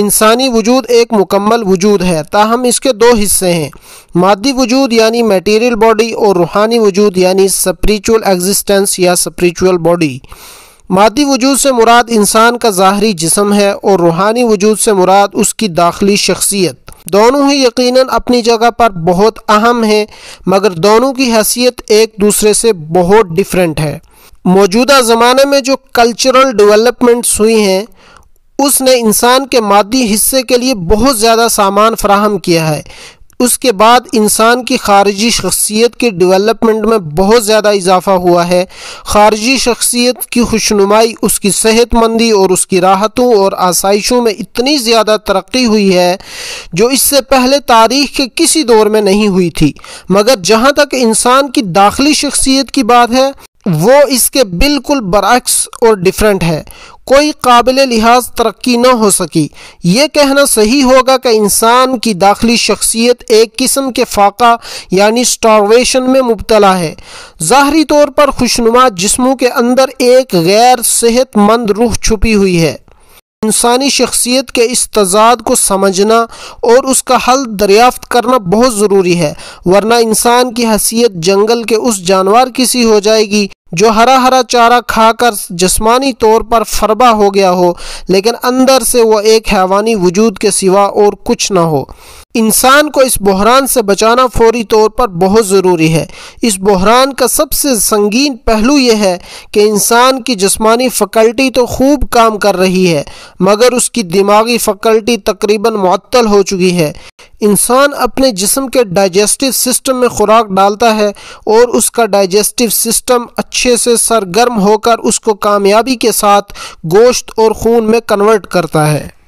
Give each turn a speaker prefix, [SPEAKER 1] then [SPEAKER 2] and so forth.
[SPEAKER 1] انسانی وجود ایک مکمل وجود ہے، تاہم اس کے دو حصے ہیں، مادی وجود یعنی میٹیریل باڈی اور روحانی وجود یعنی اسپریچول ایگزسٹنس یا اسپریچول باڈی۔ مادی وجود سے مراد انسان کا ظاہری جسم ہے اور روحانی وجود سے مراد اس کی داخلی شخصیت۔ دونوں ہی یقیناً اپنی جگہ پر بہت اہم ہیں، مگر دونوں کی حیثیت ایک دوسرے سے بہت ڈیفرنٹ ہے۔ موجودہ زمانے میں جو کلچرل ڈیولپمنٹس ہوئی ہیں اس نے انسان کے مادی حصے کے لیے بہت زیادہ سامان فراہم کیا ہے۔ اس کے بعد انسان کی خارجی شخصیت کی ڈیولپمنٹ میں بہت زیادہ اضافہ ہوا ہے۔ خارجی شخصیت کی خوشنمائی، اس کی صحت مندی اور اس کی راحتوں اور آسائشوں میں اتنی زیادہ ترقی ہوئی ہے جو اس سے پہلے تاریخ کے کسی دور میں نہیں ہوئی تھی، مگر جہاں تک انسان کی داخلی شخصیت کی بات ہے وہ اس کے بالکل برعکس اور ڈیفرنٹ ہے۔ کوئی قابل لحاظ ترقی نہ ہو سکی۔ یہ کہنا صحیح ہوگا کہ انسان کی داخلی شخصیت ایک قسم کے فاقہ یعنی سٹارویشن میں مبتلا ہے۔ ظاہری طور پر خوشنما جسموں کے اندر ایک غیر صحت مند روح چھپی ہوئی ہے۔ انسانی شخصیت کے اس تضاد کو سمجھنا اور اس کا حل دریافت کرنا بہت ضروری ہے، ورنہ انسان کی حیثیت جنگل کے اس جانور کی سی ہو جائے گی جو ہرا ہرا چارہ کھا کر جسمانی طور پر فربا ہو گیا ہو لیکن اندر سے وہ ایک حیوانی وجود کے سوا اور کچھ نہ ہو۔ انسان کو اس بحران سے بچانا فوری طور پر بہت ضروری ہے۔ اس بحران کا سب سے سنگین پہلو یہ ہے کہ انسان کی جسمانی فیکلٹی تو خوب کام کر رہی ہے مگر اس کی دماغی فیکلٹی تقریباً معطل ہو چکی ہے۔ انسان اپنے جسم کے ڈائجسٹو سسٹم میں خوراک ڈالتا ہے اور اس کا ڈائجسٹو سسٹم اچھے سے سرگرم ہو کر اس کو کامیابی کے ساتھ گوشت اور خون میں کنورٹ کرتا ہے۔